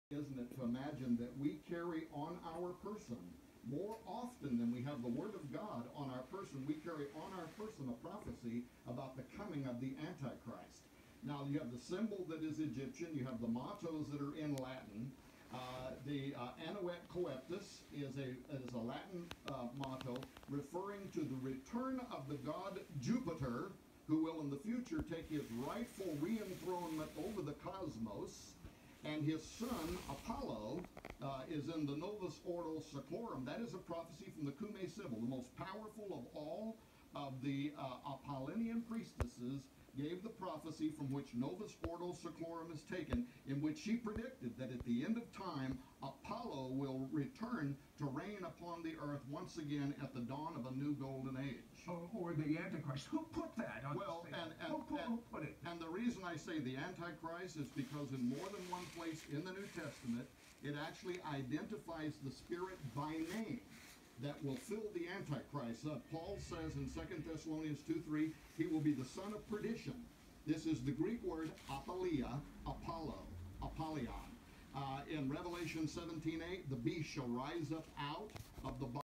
isn't it, to imagine that we carry on our person, more often than we have the Word of God on our person, we carry on our person a prophecy about the coming of the Antichrist. Now, you have the symbol that is Egyptian, you have the mottos that are in Latin. The Annuet Coeptus is a Latin motto referring to the return of the god Jupiter, who will in the future take his rightful re-enthronement over the cosmos, and his son Apollo is in the Novus Ordo Seclorum. That is a prophecy from the Cumae Sibyl, the most powerful of all of the Apollinian priestesses, gave the prophecy from which Novus Ordo Seclorum is taken, in which she predicted that at the end of time, Apollo will return to reign upon the earth once again at the dawn of a new golden age. Or the Antichrist. Who put that on Well, who put it? And the reason I say the Antichrist is because in more than one place in the New Testament, it actually identifies the spirit by name that will fill the Antichrist. Paul says in 2 Thessalonians 2:3, he will be the son of perdition. This is the Greek word apoleia, Apollo, Apollyon. In Revelation 17:8, the beast shall rise up out of the